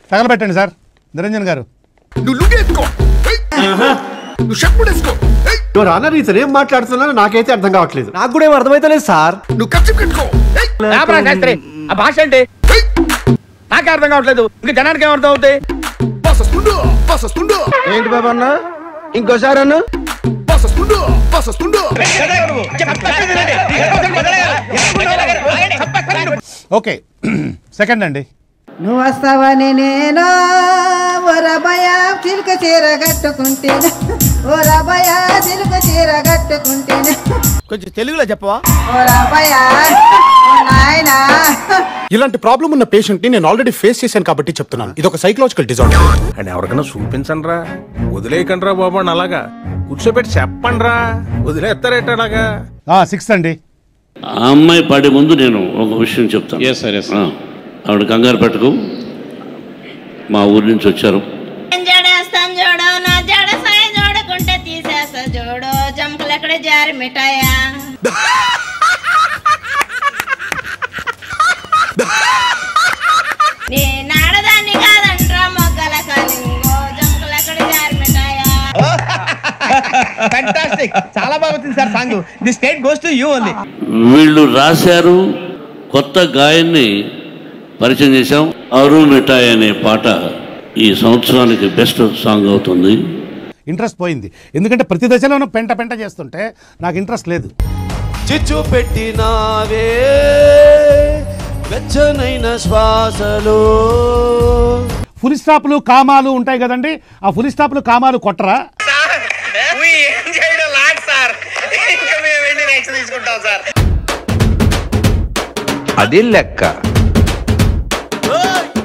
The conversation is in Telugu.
తగలబెట్టండి సార్ నిరంజన్ గారు. ఏం మాట్లాడుతున్నా నాకైతే అర్థం కావట్లేదు. నాకు కూడా ఏం అర్థమైతలేదు సార్. ఆ భాష అంటే నాకే అర్థం కావట్లేదు, ఇంకా జనానికి ఏం అర్థం అవుతాయి? ఏంటి బాబా అన్న, ఇంకోసారి అన్న. ఓకే సెకండ్ అండి. నువ్వు వస్తావని నేను ఓ రబయ చిలుక చీర కట్టుకుంటేనే, ఓ రబయ చిలుక చీర కట్టుకుంటేనే. కొంచెం తెలుగులో చెప్పవా? ఓ రబయ నాయనా. ఇలాంటి ప్రాబ్లం ఉన్న పేషెంట్ ని నేను ఆల్రెడీ ఫేస్ చేశాను కాబట్టి చెప్తున్నాను. ఇది ఒక సైకలాజికల్ డిజార్డర్. అని ఎవరికైనా చూపించండి రా, వదిలేయకండి రా బాబు అని అలాగా కూర్చోబెట్టి చెప్పండి రా, వదిలేస్తారేట అలాగా. సిక్స్త్ అండి. ఆ అమ్మాయి పాడే ముందు నేను ఒక విషయం చెప్తాను. ఆవిడ కంగారు పెట్టకు, మా ఊరి నుంచి వచ్చారు. జడేస్తాను జోడో నా జడ సాయ జోడుకుంటే తీసేస్తా జోడో జంపలు ఎక్కడ జారి మిఠాయా. నేను ఆడదాన్ని కాదంట్రా మొగ్గల కలింగో జంపలు ఎక్కడ జారి మిఠాయా. ఫ్యాంటాస్టిక్, చాలా బాగా వచ్చింది sir song. The state goes to you only. వీళ్ళు రాశారు, కొత్త గాయన్ని పరిచయం చేశాం. అరుణ్ మిఠాయి అనే పాట ఈ సంవత్సరానికి బెస్ట్ సాంగ్ అవుతుంది. ఇంట్రెస్ట్ పోయింది, ఎందుకంటే ప్రతి దశలోనూ పెంట పెంట చేస్తుంటే నాకు ఇంట్రెస్ట్ లేదు. చిచ్చు పెట్టినావే వెచ్చనైన శ్వాసలో. ఫుల్ స్టాప్లు కామాలు ఉంటాయి కదండి, ఆ ఫుల్ స్టాప్లు కామాలు కొట్టరా? అది లెక్క.